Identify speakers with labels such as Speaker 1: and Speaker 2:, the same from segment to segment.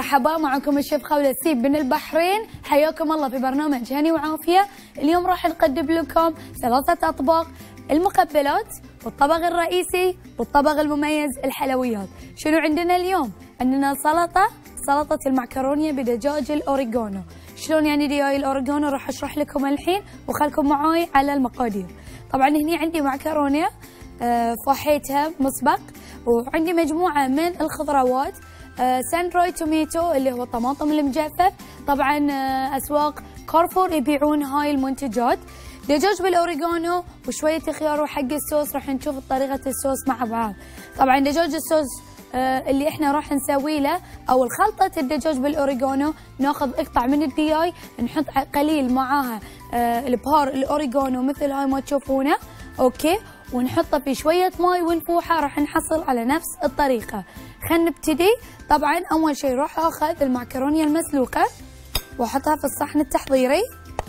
Speaker 1: مرحبا، معكم الشيف خولة سيب من البحرين. حياكم الله في برنامج هني وعافية. اليوم راح نقدم لكم 3 أطباق: المقبلات والطبق الرئيسي والطبق المميز الحلويات. شنو عندنا اليوم؟ عندنا سلطة المعكرونية بدجاج الأوريجانو. شلون يعني دجاج الأوريجانو؟ راح أشرح لكم الحين وخلكم معاي على المقادير. طبعا هني عندي معكرونية فحيتها مسبق، وعندي مجموعة من الخضروات، سان دراي توميتو اللي هو الطماطم المجفف. طبعا أسواق كارفور يبيعون هاي المنتجات. دجاج بالأوريجانو وشوية خيار. وحق الصوص راح نشوف طريقة الصوص مع بعض. طبعا دجاج الصوص اللي احنا راح نسوي له او الخلطة الدجاج بالأوريجانو، ناخذ قطع من الدجاج نحط قليل معاها البهار الأوريجانو مثل هاي ما تشوفونه، اوكي، ونحطه في شوية ماي ونفوحه. راح نحصل على نفس الطريقة. خلينا نبتدي. طبعا اول شيء راح اخذ المعكرونية المسلوقة واحطها في الصحن التحضيري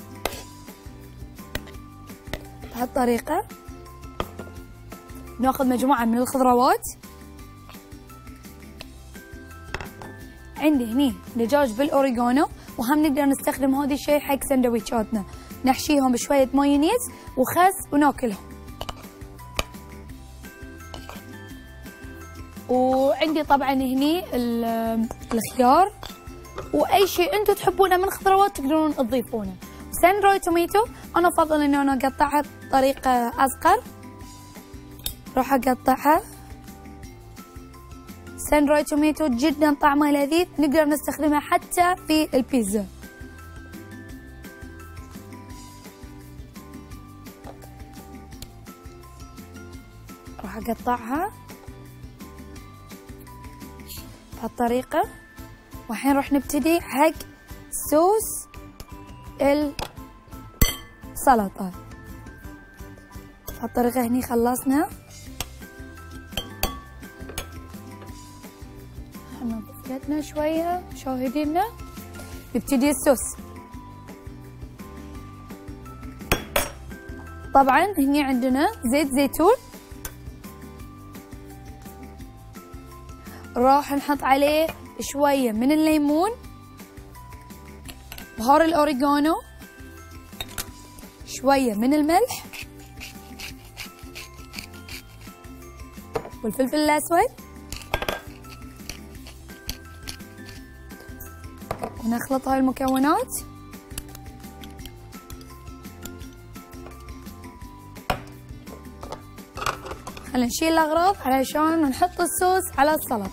Speaker 1: بهالطريقة. ناخذ مجموعة من الخضروات. عندي هني دجاج بالأوريجانو، وهم نقدر نستخدم هذا الشيء حق سندويشاتنا، نحشيهم بشوية مايونيز وخس وناكلهم. وعندي طبعا هني الخيار واي شيء انتم تحبونه من خضروات تقدرون تضيفونه. سان دراي توميتو انا افضل انه انا اقطعها بطريقه اصغر. راح اقطعها. سان دراي توميتو جدا طعمه لذيذ، نقدر نستخدمها حتى في البيتزا. راح اقطعها بهالطريقة. والحين راح نبتدي حق صوص السلطة. بهالطريقة هني خلصنا. ننظف يدنا شوية مشاهدينا. نبتدي الصوص. طبعا هني عندنا زيت زيتون، راح نحط عليه شوية من الليمون، بهار الأوريجانو، شوية من الملح والفلفل الأسود، ونخلط هاي المكونات. خلينا نشيل الأغراض علشان نحط الصوص على السلطة.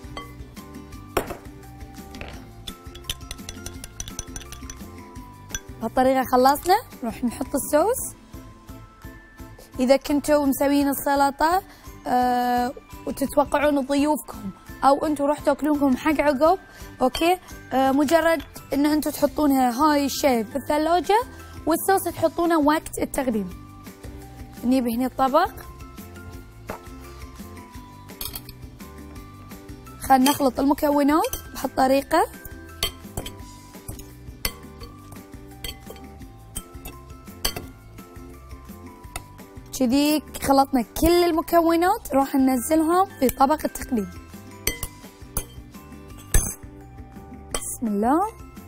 Speaker 1: بهالطريقة خلصنا. نروح نحط الصوص. إذا كنتوا مسوين السلطة وتتوقعون ضيوفكم أو أنتوا راح تاكلونكم حق عقب، أوكي، مجرد إن أنتوا تحطونها هاي الشيء في الثلاجة والصوص تحطونه وقت التقديم. نجيب هنا الطبق. خلينا نخلط المكونات بهالطريقة. كذي خلطنا كل المكونات، راح ننزلهم في طبق التقديم. بسم الله.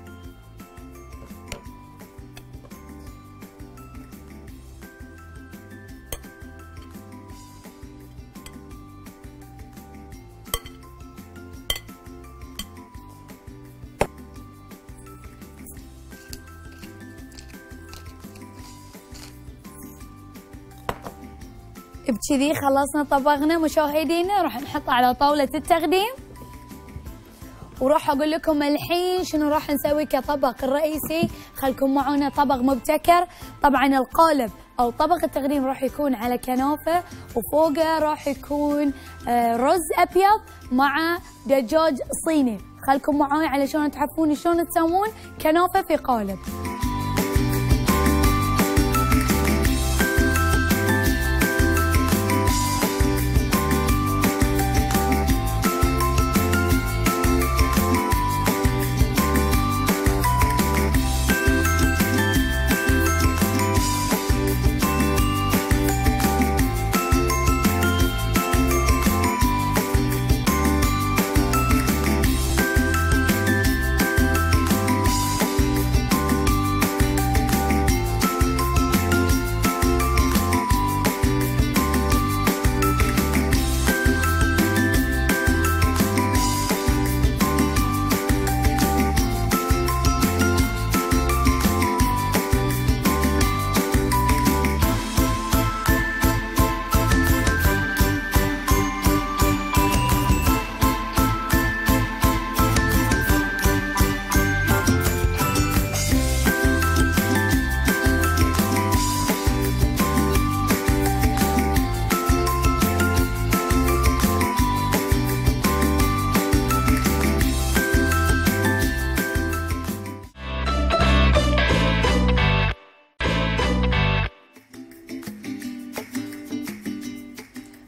Speaker 1: بكذي خلصنا طبقنا مشاهدينا. راح نحطه على طاولة التقديم، وراح اقول لكم الحين شنو راح نسوي كطبق الرئيسي. خلكم معنا طبق مبتكر. طبعا القالب او طبق التقديم راح يكون على كنافة، وفوقه راح يكون رز ابيض مع دجاج صيني. خلكم معاي علشان تعرفون شلون تسوون كنافة في قالب.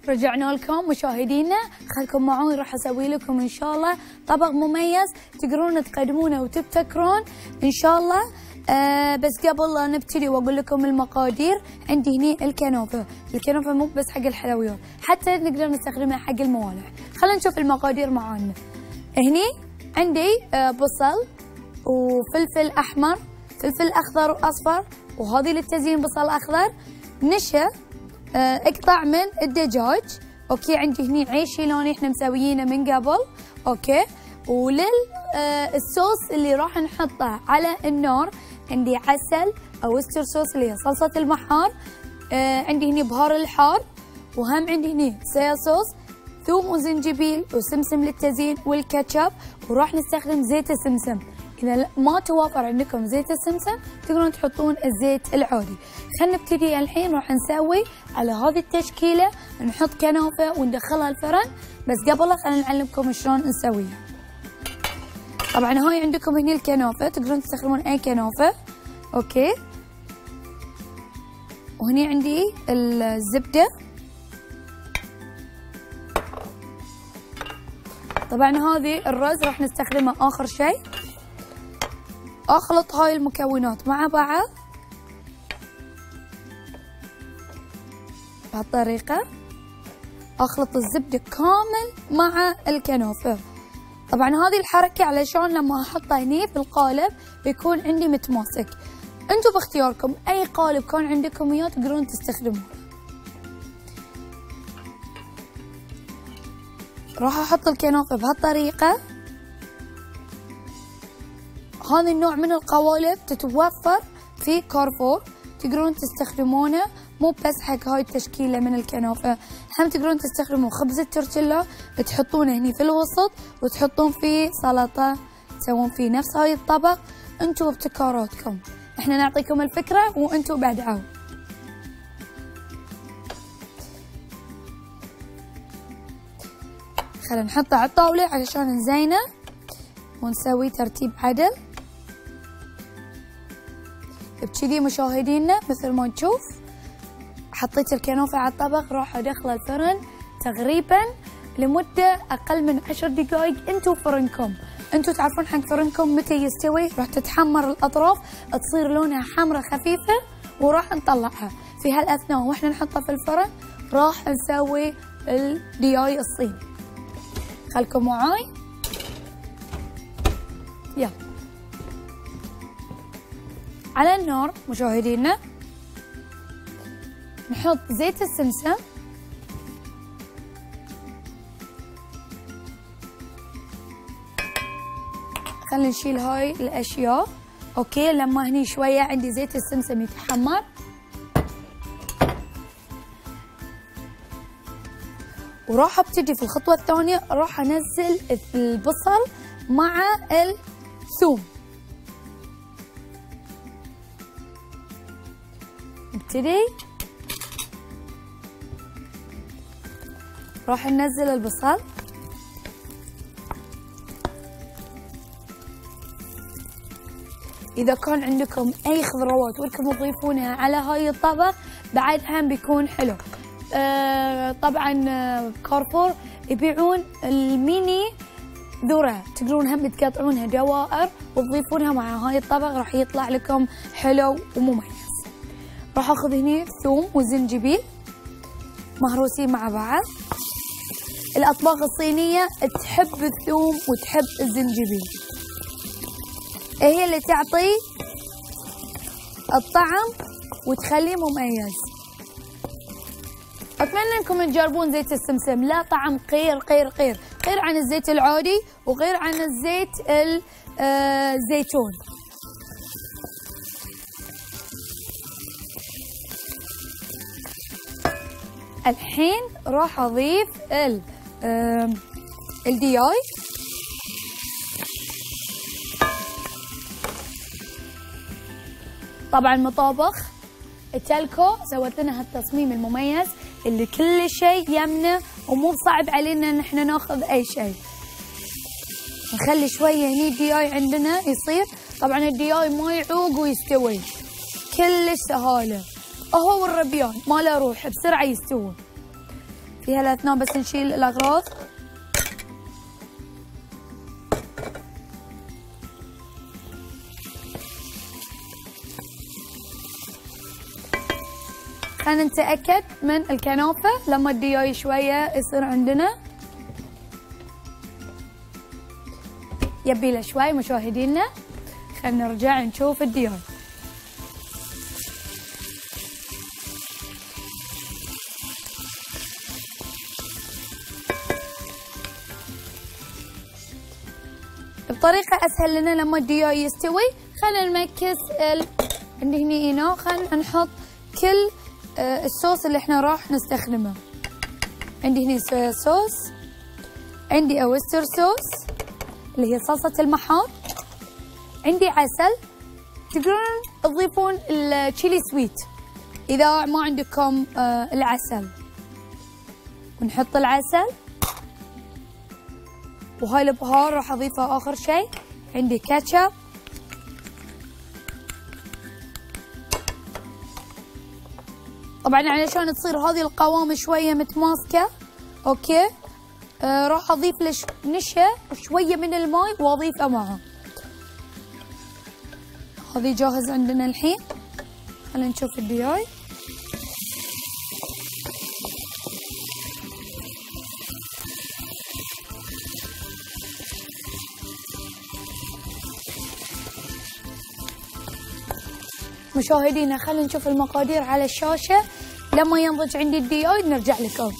Speaker 1: رجعنا لكم مشاهدينا، خلكم معاي راح اسوي لكم ان شاء الله طبق مميز تقدرون تقدمونه وتبتكرون ان شاء الله. بس قبل لا نبتدي واقول لكم المقادير، عندي هني الكنافه. الكنافه مو بس حق الحلويات، حتى نقدر نستخدمها حق الموالح. خلينا نشوف المقادير معانا. هني عندي بصل وفلفل احمر، فلفل اخضر واصفر، وهذه للتزيين بصل اخضر، نشا، اقطع من الدجاج. اوكي، عندي هني عيش شيلوني احنا مسويينه من قبل. اوكي، الصوص اللي راح نحطه على النار عندي عسل او استر صوص اللي هي صلصه المحار، عندي هني بهار الحار، وهم عندي هني صويا صوص، ثوم وزنجبيل وسمسم للتزيين والكاتشب، وراح نستخدم زيت السمسم. إذا ما توافر عندكم زيت السمسم تقدرون تحطون الزيت العادي. خلينا نبتدي الحين. راح نسوي على هذه التشكيلة، نحط كنافة وندخلها الفرن. بس قبلها خلينا نعلمكم شلون نسويها. طبعا هاي عندكم هني الكنافة، تقدرون تستخدمون أي كنافة. أوكي، وهني عندي الزبدة. طبعا هذه الرز راح نستخدمه آخر شيء. اخلط هاي المكونات مع بعض بهالطريقة. اخلط الزبدة كامل مع الكنافة. طبعا هذه الحركة علشان لما احطها هني في القالب يكون عندي متماسك. انتم باختياركم، اي قالب كان عندكم اياه تقدرون تستخدمونه. راح احط الكنافة بهالطريقة. هذا النوع من القوالب تتوفر في كارفور، تقدرون تستخدمونه مو بس حق هاي التشكيلة من الكنافة، هم تقدرون تستخدمون خبز التورتيلا تحطونه هني في الوسط وتحطون فيه سلطة، تسوون فيه نفس هاي الطبق. انتم وابتكاراتكم، احنا نعطيكم الفكرة وانتم بعدعوا. خلينا نحطه على الطاولة علشان نزينه ونسوي ترتيب عدل. بكذي مشاهدينا مثل ما نشوف حطيت الكنافة على الطبق، راح ادخله الفرن تقريبا لمدة اقل من 10 دقائق. انتو فرنكم، انتو تعرفون حق فرنكم متى يستوي. راح تتحمر الاطراف، تصير لونها حمرة خفيفة، وراح نطلعها. في هالاثناء واحنا نحطها في الفرن راح نسوي الدياي الصيني. خلكم معاي، يلا على النار مشاهدينا. نحط زيت السمسم، خلينا نشيل هاي الاشياء. اوكي، لما هني شويه عندي زيت السمسم يتحمر، وراح ابتدي في الخطوه الثانيه، راح انزل البصل مع الثوم. نبتدي، راح ننزل البصل، إذا كان عندكم أي خضروات ودكم تضيفونها على هاي الطبق بعد هم بيكون حلو. طبعا كارفور يبيعون الميني ذرة، تقدرون هم تقطعونها دوائر وتضيفونها مع هاي الطبق، راح يطلع لكم حلو ومميز. راح اخذ هني ثوم وزنجبيل مهروسين مع بعض. الاطباق الصينية تحب الثوم وتحب الزنجبيل، هي اللي تعطي الطعم وتخليه مميز. اتمنى انكم تجربون زيت السمسم، لا طعم غير غير عن الزيت العادي وغير عن الزيت الزيتون. الحين راح اضيف الدياي. طبعا مطابخ التلكو سوت لنا هالتصميم المميز اللي كل شيء يمنه ومو صعب علينا ان احنا ناخذ اي شيء. نخلي شويه هني الدياي عندنا يصير. طبعا الدياي ما يعوق ويستوي كلش سهاله، هو والربيان ما له روح بسرعه يستوون. في في هالاثناء بس نشيل الاغراض. خلينا نتأكد من الكنافة لما الدياي شوية يصير عندنا يبيله شوي مشاهدينا. خلينا نرجع نشوف الدياي. بطريقة أسهل لنا لما الدياي يستوي. خلينا نمكس عندي هني إناء، خلينا نحط كل الصوص اللي احنا راح نستخدمه. عندي هني صويا صوص، عندي اوستر صوص اللي هي صلصة المحار، عندي عسل. تقدرون تضيفون التشيلي سويت إذا ما عندكم العسل، ونحط العسل. وهاي البهار راح أضيفها آخر شيء. عندي كاتشب، طبعا علشان تصير هذه القوام شوية متماسكة. اوكي، راح اضيف نشا وشوية من الماء واضيفه معها. هذه جاهز عندنا الحين. خلينا نشوف الدياي. مشاهدينا خلينا نشوف المقادير على الشاشة. لما ينضج عندي الدياي نرجع لكم.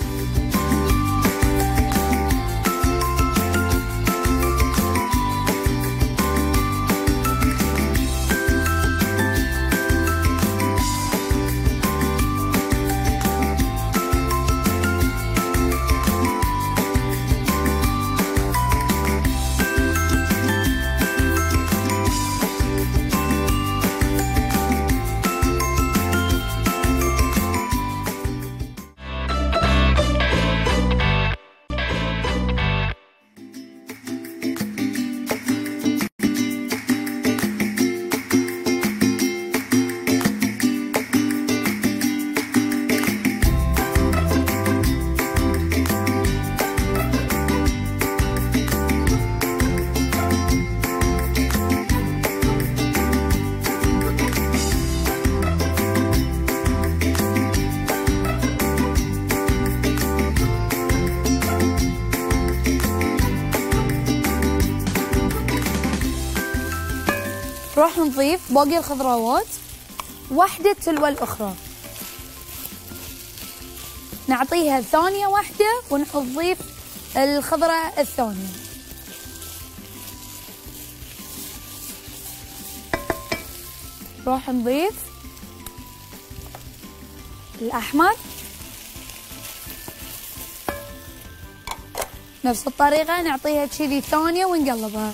Speaker 1: راح نضيف باقي الخضروات واحدة تلو الأخرى، نعطيها ثانية واحدة ونضيف الخضرة الثانية. راح نضيف الأحمر نفس الطريقة، نعطيها كذي ثانية ونقلبها.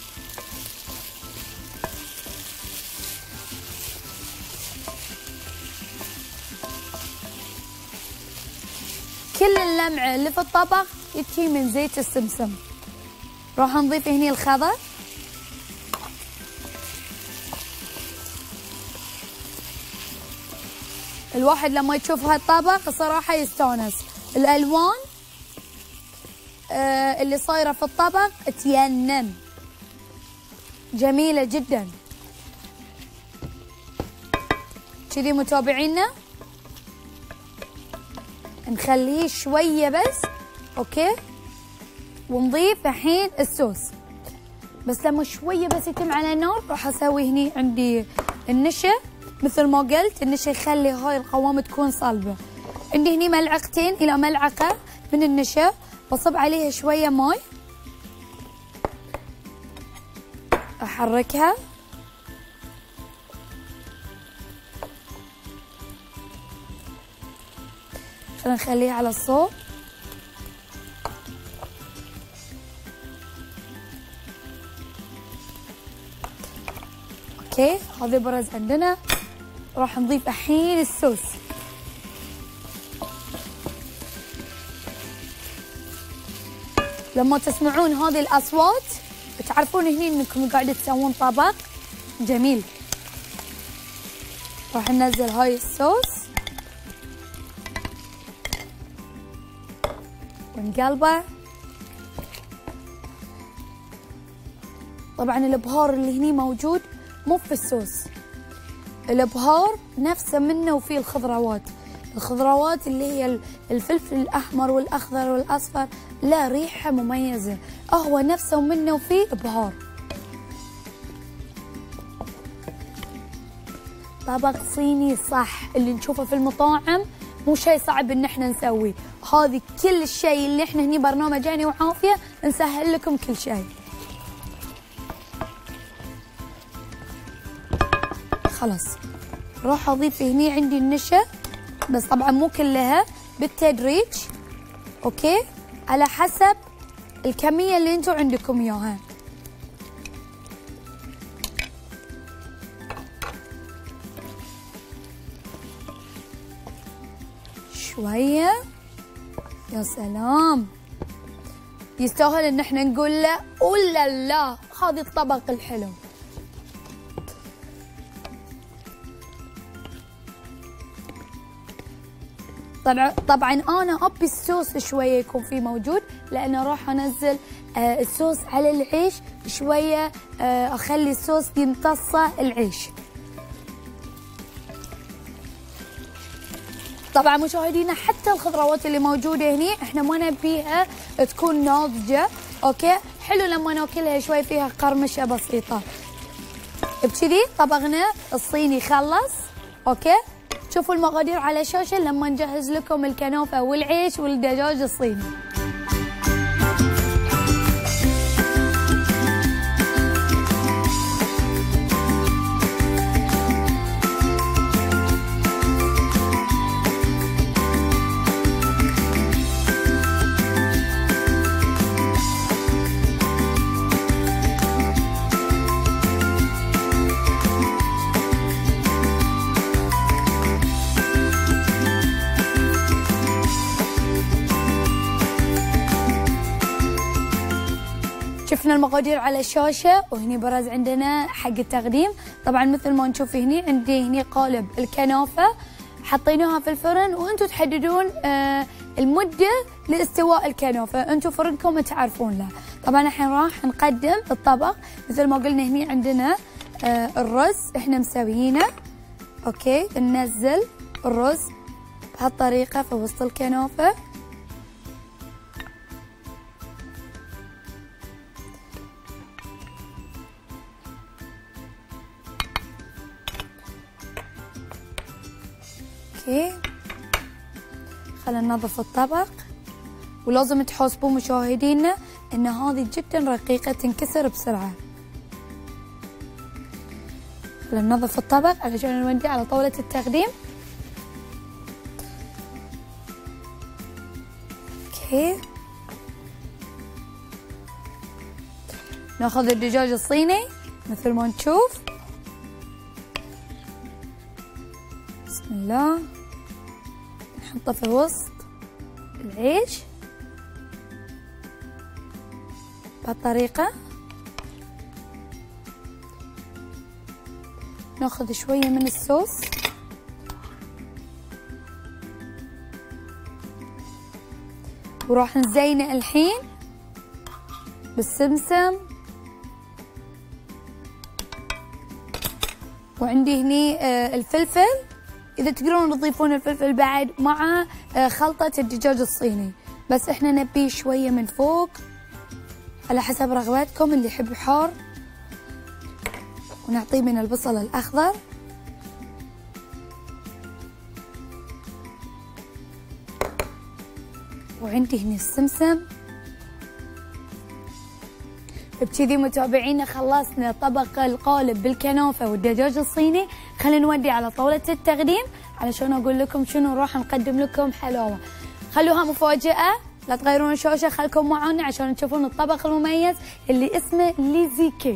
Speaker 1: كل اللمعة اللي في الطبق يتي من زيت السمسم. راح نضيف هني الخضر، الواحد لما يشوف هالطبق صراحة يستانس. الألوان اللي صايرة في الطبق تينن، جميلة جدا. كذي متابعينا نخليه شوية بس، اوكي، ونضيف الحين الصوص. بس لما شوية بس يتم على النار راح اسوي هني عندي النشا. مثل ما قلت النشا يخلي هاي القوام تكون صلبة. عندي هني ملعقتين إلى ملعقة من النشا، بصب عليها شوية ماي، أحركها. خلينا نخليها على الصوب. اوكي، هذا برز عندنا. راح نضيف الحين الصوص. لما تسمعون هذه الأصوات تعرفون هني انكم قاعدين تسوون طبق جميل. راح ننزل هاي الصوص. ونقلبه. طبعا البهار اللي هني موجود مو في الصوص، البهار نفسه منه وفيه الخضروات اللي هي الفلفل الأحمر والأخضر والأصفر، لا ريحة مميزة، هو نفسه منه وفيه بهار. طبق صيني صح اللي نشوفه في المطاعم، مو شيء صعب ان احنا نسويه، هذه كل الشيء اللي احنا هني برنامج هاني وعافية نسهل لكم كل شيء. خلاص راح اضيف هني عندي النشا، بس طبعا مو كلها، بالتدريج، اوكي، على حسب الكمية اللي انتم عندكم اياها. شوية، يا سلام، يستاهل ان احنا نقول له اولا لا هذا الطبق الحلو. طبعا انا ابي الصوص شويه يكون فيه موجود، لانه راح انزل الصوص على العيش شويه، اخلي الصوص يمتصه العيش. طبعا مشاهدينا حتى الخضروات اللي موجوده هني احنا ما نبيها تكون ناضجه، اوكي، حلو لما ناكلها شوي فيها قرمشه بسيطه. بكذي طبقنا الصيني خلص، اوكي. شوفوا المقادير على الشاشه لما نجهز لكم الكنافه والعيش والدجاج الصيني. شفنا المقادير على الشاشة، وهني برز عندنا حق التقديم. طبعا مثل ما نشوف هني عندي هني قالب الكنافة حطيناها في الفرن، وانتم تحددون المدة لاستواء الكنافة، انتم فرنكم تعرفون له. طبعا الحين راح نقدم الطبق مثل ما قلنا. هني عندنا الرز احنا مسويينه، اوكي، ننزل الرز بهالطريقة في وسط الكنافة. اوكي، خلينا ننظف الطبق، ولازم تحاسبون مشاهدينا ان هذه جدا رقيقة تنكسر بسرعة. خلينا ننظف الطبق علشان نوديه على طاولة التقديم. اوكي، ناخذ الدجاج الصيني مثل ما نشوف، بسم الله، نحطه في وسط العيش بهالطريقة. ناخذ شوية من الصوص وراح نزينه الحين بالسمسم، وعندي هني الفلفل، إذا تقدرون تضيفون الفلفل بعد مع خلطة الدجاج الصيني، بس احنا نبيه شوية من فوق على حسب رغباتكم، اللي يحب حار. ونعطيه من البصل الأخضر، وعندي هني السمسم. بكذي متابعينا خلصنا طبق القالب بالكنافة والدجاج الصيني. خلينا نودي على طاولة التقديم علشان أقول لكم شنو راح نقدم لكم حلاوة. خلوها مفاجأة، لا تغيرون الشاشة، خلكم معنا عشان تشوفون الطبق المميز اللي اسمه ليزي كيك.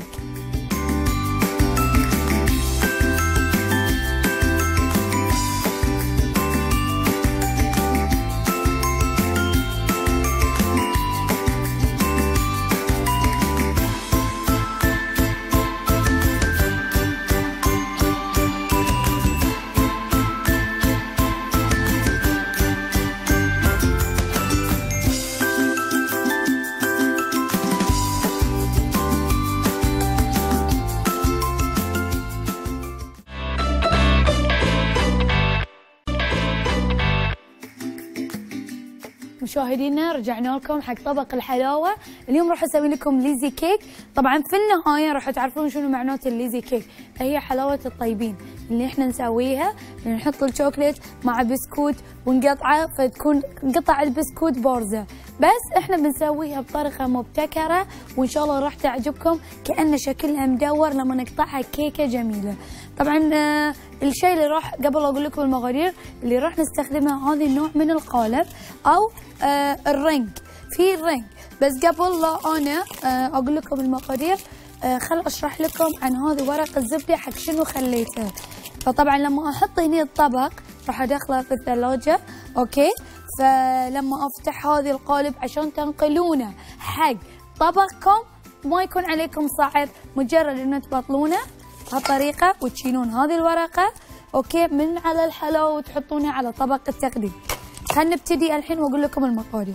Speaker 1: مشاهدينا رجعنا لكم حق طبق الحلاوه. اليوم راح اسوي لكم ليزي كيك. طبعا في النهايه راح تعرفون شنو معنات الليزي كيك. هي حلاوه الطيبين اللي احنا نسويها، نحط الشوكليت مع بسكوت ونقطعه فتكون قطع البسكوت بارزه، بس احنا بنسويها بطريقه مبتكره وان شاء الله راح تعجبكم، كأن شكلها مدور لما نقطعها كيكه جميله. طبعا الشيء اللي راح قبل اقول لكم المقادير اللي راح نستخدمها، هذه النوع من القالب او الرنج، في الرنج. بس قبل لا انا اقول لكم المقادير، خل اشرح لكم عن هذه ورق الزبده حق شنو خليته. فطبعا لما احط هنا الطبق راح ادخله في الثلاجه، اوكي؟ فلما افتح هذه القالب عشان تنقلونه حق طبقكم ما يكون عليكم صعب، مجرد انه تبطلونه بهالطريقه وتشيلون هذه الورقه، اوكي، من على الحلاوه وتحطونها على طبق التقديم. خلينا نبتدي الحين واقول لكم المقادير.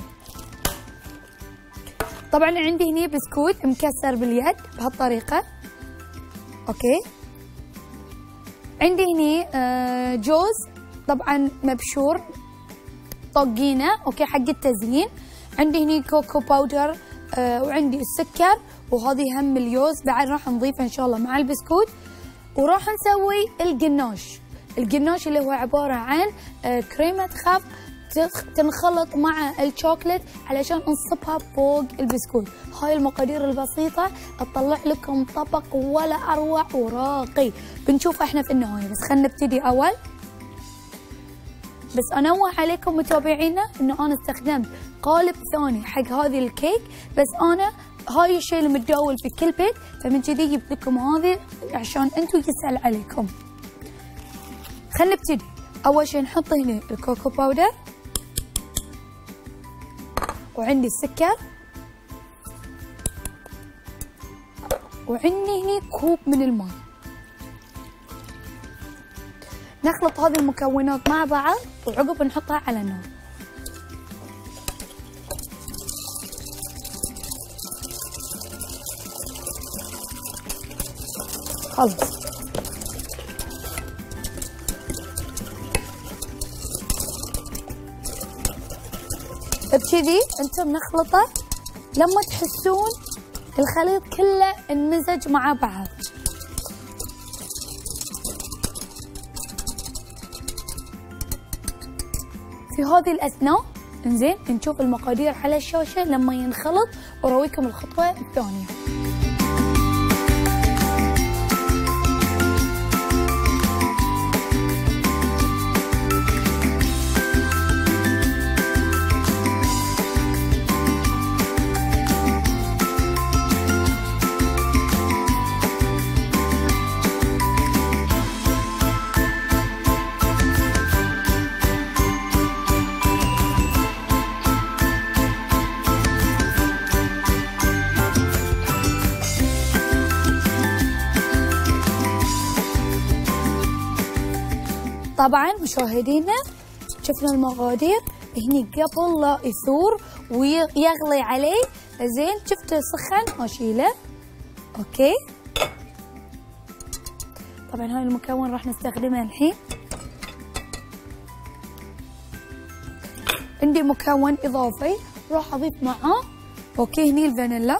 Speaker 1: طبعا عندي هنا بسكوت مكسر باليد بهالطريقه، اوكي. عندي هنا جوز طبعا مبشور طقينه، اوكي، حق التزيين. عندي هنا كوكو باودر، وعندي السكر، وهذه هم اللوز بعد راح نضيفه ان شاء الله مع البسكوت. وراح نسوي القناش اللي هو عباره عن كريمه خفق تنخلط مع الشوكليت علشان نصبها فوق البسكوت. هاي المقادير البسيطة تطلع لكم طبق ولا أروع وراقي، بنشوف احنا في النهاية. بس خلينا نبتدي أول. بس أنوه عليكم متابعينا إنه أنا استخدمت قالب ثاني حق هذه الكيك، بس أنا هاي الشيء اللي متداول في كل بيت، فمن كذي جبت لكم هذه عشان أنتم يسهل عليكم. خلينا نبتدي. أول شيء نحط هنا الكوكو باودر، وعندي السكر، وعندي هنا كوب من الماء. نخلط هذه المكونات مع بعض وعقب نحطها على النار. خلص. بكذي انتم نخلطه لما تحسون الخليط كله انمزج مع بعض. في هذه الاثناء انزين نشوف المقادير على الشاشه لما ينخلط، وارويكم الخطوه الثانيه. طبعا مشاهدينا شفنا المقادير هني قبل لا يثور ويغلي عليه، زين شفتوا سخن اشيله، اوكي. طبعا هاي المكون راح نستخدمه الحين. عندي مكون اضافي راح اضيف معاه، اوكي، هني الفانيلا.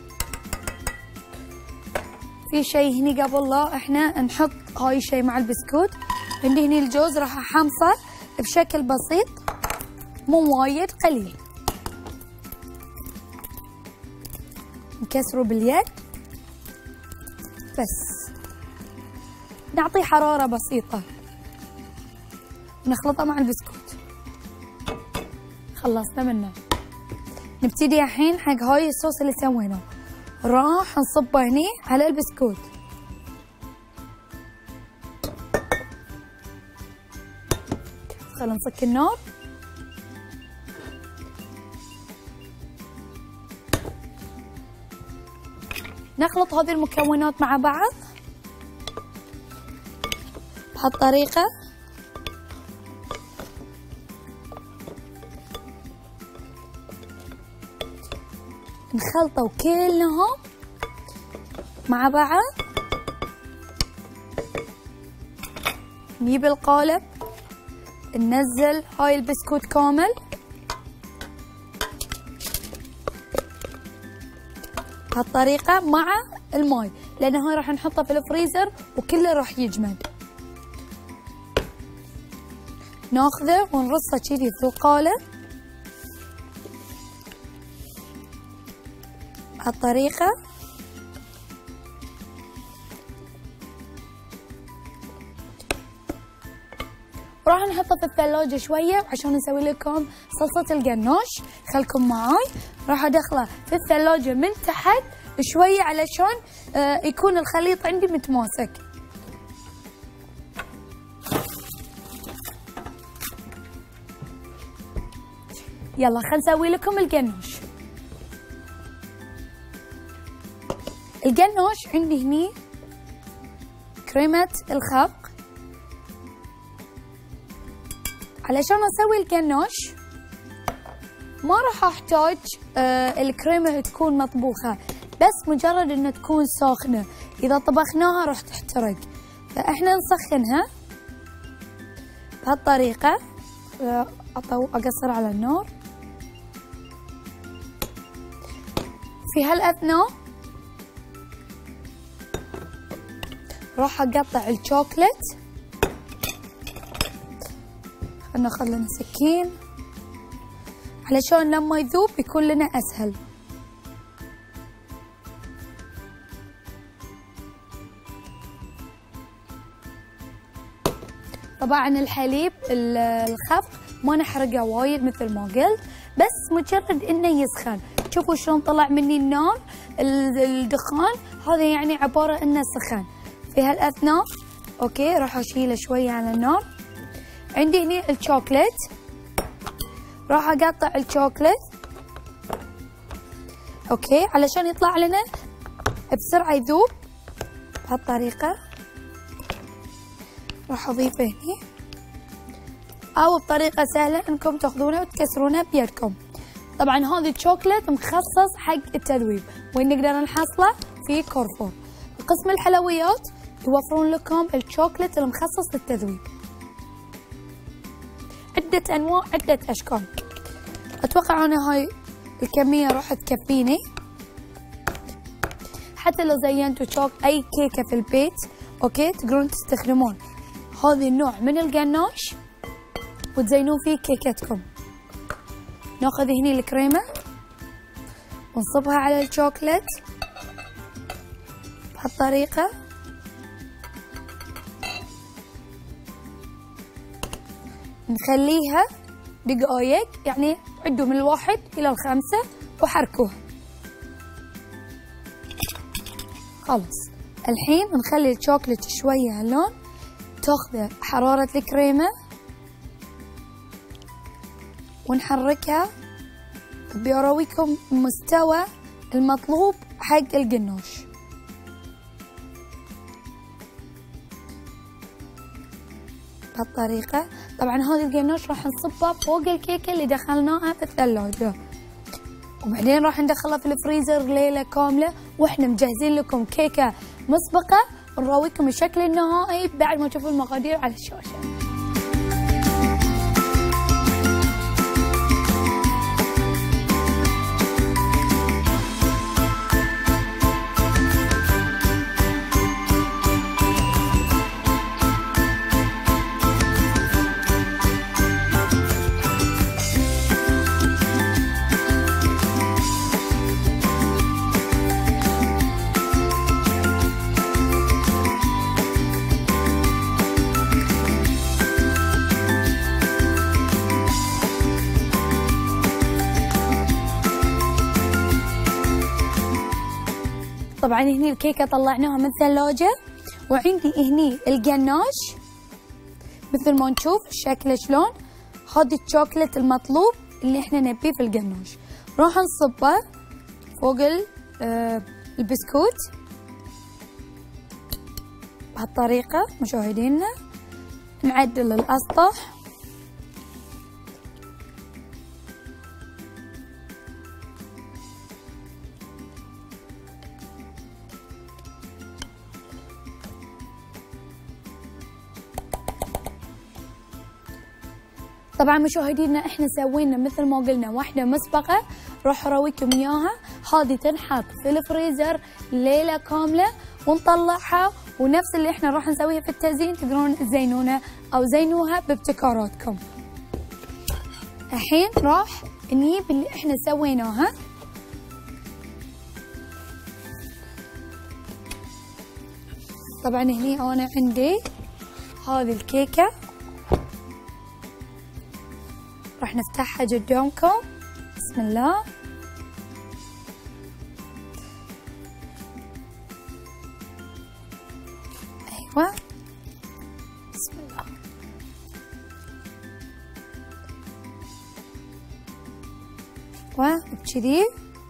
Speaker 1: في شيء هني قبل لا احنا نحط هاي الشيء مع البسكوت، عندي هني الجوز راح احمصه بشكل بسيط مو وايد، قليل. نكسره باليد بس، نعطيه حرارة بسيطة ونخلطه مع البسكوت. خلصنا منه. نبتدي الحين حق هاي الصوص اللي سويناه، راح نصبه هني على البسكوت. خلينا نسكر النار. نخلط هذه المكونات مع بعض بهالطريقة. نخلطوا كلهم مع بعض. نجيب القالب ننزل هاي البسكوت كامل بهالطريقة مع الماي، لأن هاي راح نحطه في الفريزر وكله راح يجمد. ناخذه ونرصه كذي في القالب بهالطريقة. راح نحطه في الثلاجة شوية عشان نسوي لكم صلصة القناش. خلكم معاي، راح ادخله في الثلاجة من تحت شوية علشان يكون الخليط عندي متماسك. يلا خلينا نسوي لكم القناش. القناش عندي هني كريمة الخفق. علشان اسوي القناش ما راح احتاج الكريمة تكون مطبوخة، بس مجرد انها تكون ساخنة، اذا طبخناها راح تحترق، فاحنا نسخنها بهالطريقة. اقصر على النار. في هالاثناء راح اقطع الشوكلت. ناخذ لنا سكين علشان لما يذوب يكون لنا اسهل. طبعا الحليب الخفق ما نحرقه وايد مثل ما قلت، بس مجرد انه يسخن. شوفوا شلون طلع مني النار الدخان، هذا يعني عبارة انه سخن. في هالاثناء اوكي راح اشيله شوية على النار. عندي هنا الشوكلت، راح اقطع الشوكلت اوكي علشان يطلع لنا بسرعة يذوب بهالطريقة. راح اضيفه هنا، او بطريقة سهلة انكم تاخذونه وتكسرونه بيدكم. طبعا هذا الشوكلت مخصص حق التذويب، وين نقدر نحصله في كارفور. قسم الحلويات يوفرون لكم الشوكلت المخصص للتذويب، عدة أنواع عدة أشكال. أتوقع أنا هاي الكمية راح تكفيني، حتى لو زينتوا أي كيكة في البيت أوكي تقدرون تستخدمون هذا النوع من القناش وتزينون فيه كيكتكم. ناخذ هني الكريمة ونصبها على الشوكلت بهالطريقة. نخليها دقايق، يعني عدوا من 1 إلى 5 وحركوها. خلاص الحين نخلي الشوكلت شوية هاللون، تاخذ حرارة الكريمة ونحركها بيراويكم مستوى المطلوب حق القناش. بهالطريقة. طبعا هذا القناش راح نصبه فوق الكيكة اللي دخلناها في الثلاجة، وبعدين راح ندخلها في الفريزر ليلة كاملة، واحنا مجهزين لكم كيكة مسبقة نراويكم الشكل النهائي بعد ما تشوفوا المقادير على الشاشة. طبعا هني الكيكة طلعناها من الثلاجة، وعندي هني القناش مثل ما نشوف شكله شلون. هذا الشوكلت المطلوب اللي احنا نبيه في القناش، راح نصبه فوق البسكوت بهالطريقة مشاهدينا. نعدل الأسطح طبعا مشاهدينا احنا سوينا مثل ما قلنا واحدة مسبقة، راح اراويكم اياها. هذه تنحط في الفريزر ليلة كاملة ونطلعها، ونفس اللي احنا راح نسويه في التزيين تقدرون تزينونه او زينوها بابتكاراتكم. الحين راح نجيب اللي احنا سويناها، طبعا هني انا عندي هذه الكيكة راح نفتحها قدامكم. بسم الله. ايوه بسم الله. وبكذي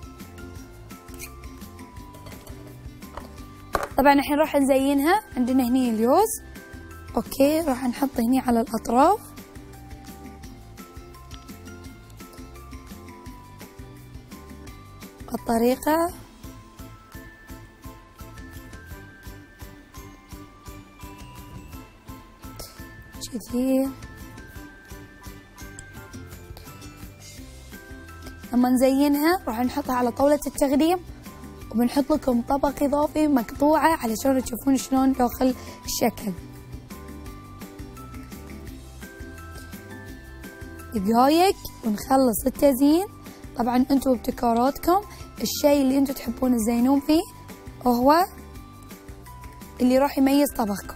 Speaker 1: طبعا الحين راح نزينها. عندنا هني اللوز، اوكي راح نحط هني على الاطراف. الطريقة كذي. لما نزينها راح نحطها على طاولة التقديم، وبنحط لكم طبق إضافي مقطوعة علشان تشوفون شلون داخل الشكل. دقايق ونخلص التزيين. طبعا انتم وابتكاراتكم، الشيء اللي انتم تحبون تزينون فيه هو اللي راح يميز طبخكم.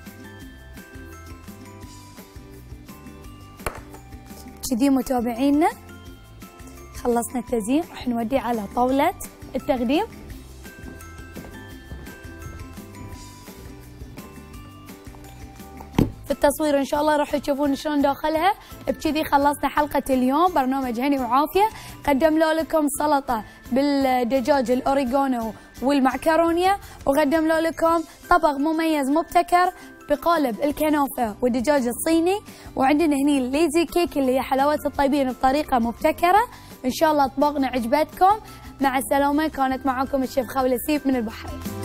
Speaker 1: كذي متابعينا خلصنا التزيين، راح نوديه على طاولة التقديم. في التصوير ان شاء الله راح تشوفون شلون داخلها. بكذي خلصنا حلقة اليوم برنامج هني وعافية. قدمنا لكم سلطة بالدجاج الاوريجانو والمعكرونية، وقدمنا لكم طبق مميز مبتكر بقالب الكنافة والدجاج الصيني، وعندنا هني الليزي كيك اللي هي حلاوة الطيبين بطريقة مبتكرة. ان شاء الله اطباقنا عجبتكم. مع السلامة. كانت معكم الشيف خولة سيف من البحرين.